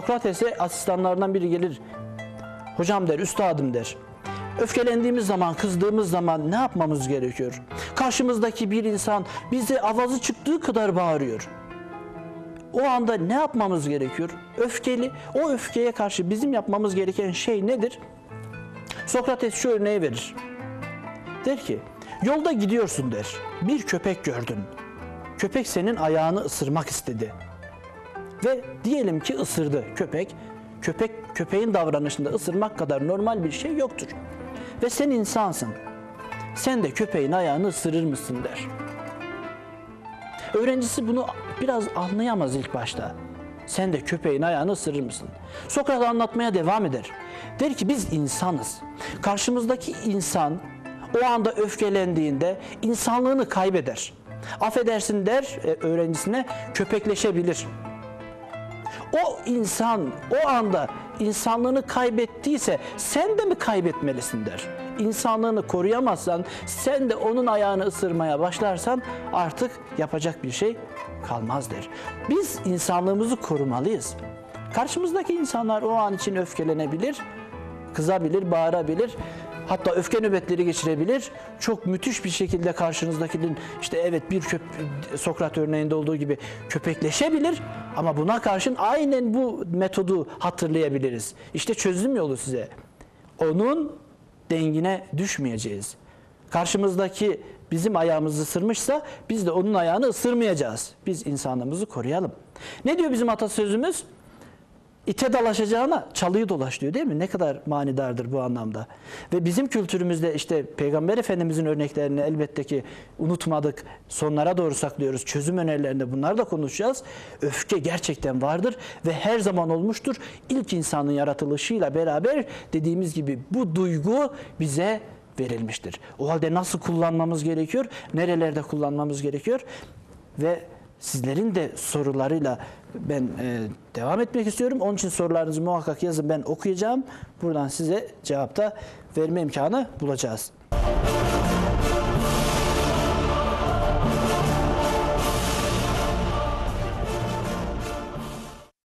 Sokrates'e asistanlarından biri gelir. Hocam der, üstadım der. Öfkelendiğimiz zaman, kızdığımız zaman ne yapmamız gerekiyor? Karşımızdaki bir insan bize avazı çıktığı kadar bağırıyor. O anda ne yapmamız gerekiyor? Öfkeli, o öfkeye karşı bizim yapmamız gereken şey nedir? Sokrates şu örneği verir. Der ki, yolda gidiyorsun der. Bir köpek gördün. Köpek senin ayağını ısırmak istedi. Ve diyelim ki ısırdı köpek. Köpeğin davranışında ısırmak kadar normal bir şey yoktur. Ve sen insansın. Sen de köpeğin ayağını ısırır mısın der. Öğrencisi bunu biraz anlayamaz ilk başta. Sen de köpeğin ayağını ısırır mısın? Sokrat anlatmaya devam eder. Der ki biz insanız. Karşımızdaki insan o anda öfkelendiğinde insanlığını kaybeder. Affedersin der öğrencisine, köpekleşebilir. O insan o anda insanlığını kaybettiyse sen de mi kaybetmelisin der. İnsanlığını koruyamazsan, sen de onun ayağını ısırmaya başlarsan artık yapacak bir şey kalmaz der. Biz insanlığımızı korumalıyız. Karşımızdaki insanlar o an için öfkelenebilir, kızabilir, bağırabilir. Hatta öfke nöbetleri geçirebilir. Çok müthiş bir şekilde karşınızdakinin işte evet Sokrat örneğinde olduğu gibi köpekleşebilir. Ama buna karşın aynen bu metodu hatırlayabiliriz. İşte çözüm yolu size. Onun dengine düşmeyeceğiz. Karşımızdaki bizim ayağımızı ısırmışsa biz de onun ayağını ısırmayacağız. Biz insanlığımızı koruyalım. Ne diyor bizim atasözümüz? İte dalaşacağına çalıyı dolaş diyor değil mi? Ne kadar manidardır bu anlamda. Ve bizim kültürümüzde işte Peygamber Efendimizin örneklerini elbette ki unutmadık. Sonlara doğru saklıyoruz. Çözüm önerilerinde bunları da konuşacağız. Öfke gerçekten vardır ve her zaman olmuştur. İlk insanın yaratılışıyla beraber dediğimiz gibi bu duygu bize verilmiştir. O halde nasıl kullanmamız gerekiyor? Nerelerde kullanmamız gerekiyor? Ve sizlerin de sorularıyla ben devam etmek istiyorum. Onun için sorularınızı muhakkak yazın, ben okuyacağım. Buradan size cevapta verme imkanı bulacağız.